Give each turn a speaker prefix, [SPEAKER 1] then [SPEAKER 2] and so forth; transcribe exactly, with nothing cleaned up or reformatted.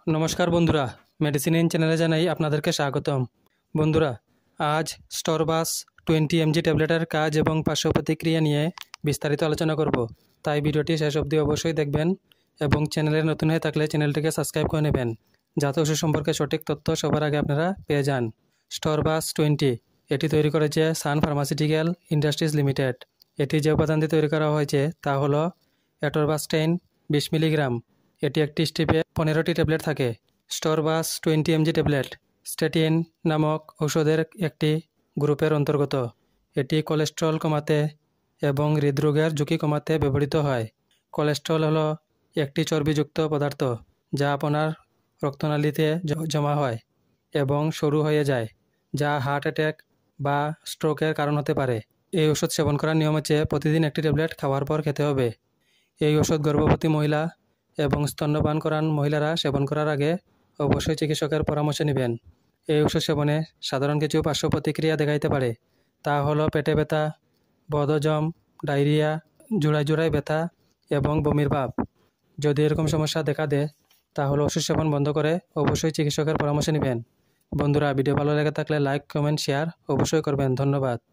[SPEAKER 1] নমস্কার বন্ধুরা, medicine in চ্যানেলে জানাই আপনাদেরকে স্বাগতম। বন্ধুরা, আজ স্টোরবাস টোয়েন্টি এমজি ট্যাবলেটের কাজ এবং পার্শ্ব প্রতিক্রিয়া নিয়ে বিস্তারিত আলোচনা করব, তাই ভিডিওটি শেষ অবধি অবশ্যই দেখবেন এবং চ্যানেলে নতুন হয়ে থাকলে চ্যানেলটিকে সাবস্ক্রাইব করে নেবেন, যাতে ওষুধ সম্পর্কে সঠিক তথ্য সবার আগে আপনারা পেয়ে যান। স্টোরবাস টোয়েন্টি এটি তৈরি করেছে সান ফার্মাসিউটিক্যাল ইন্ডাস্ট্রিজ লিমিটেড। এটি যে উপাদান দিয়ে তৈরি করা হয়েছে তা হলো অ্যাটোরবাস্টেইন বিশ মিলিগ্রাম। এটি একটি স্ট্রিপে পনেরোটি ট্যাবলেট থাকে। Storvas twenty M G tablet statin নামক ঔষধের একটি গ্রুপের অন্তর্গত। এটি কোলেস্ট্রল কমাতে এবং হৃদরোগের ঝুঁকি কমাতে ব্যবহৃত হয়। কোলেস্ট্রল হলো একটি চর্বিযুক্ত পদার্থ যা আপনার রক্তনালীতে জমা হয় এবং সরু হয়ে যায়, যা হার্ট অ্যাটাক বা স্ট্রোকের কারণ হতে পারে। এই ওষুধ সেবন করার নিয়ম হচ্ছে প্রতিদিন একটি ট্যাবলেট খাওয়ার পর খেতে হবে। এই ওষুধ গর্ভবতী মহিলা এবং স্তন্যপান করান মহিলারা সেবন করার আগে অবশ্যই চিকিৎসকের পরামর্শ নেবেন। এই ওষুধ সেবনে সাধারণ কিছু পার্শ্ব প্রতিক্রিয়া দেখাইতে পারে, তা হলো পেটে ব্যথা, বদহজম, ডায়রিয়া, জোড়ায় জোড়ায় ব্যথা এবং বমির ভাব। যদি এরকম সমস্যা দেখা দেয় তাহলে ওষুধ সেবন বন্ধ করে অবশ্যই চিকিৎসকের পরামর্শ নেবেন। বন্ধুরা, ভিডিও ভালো লেগে থাকলে লাইক, কমেন্ট, শেয়ার অবশ্যই করবেন। ধন্যবাদ।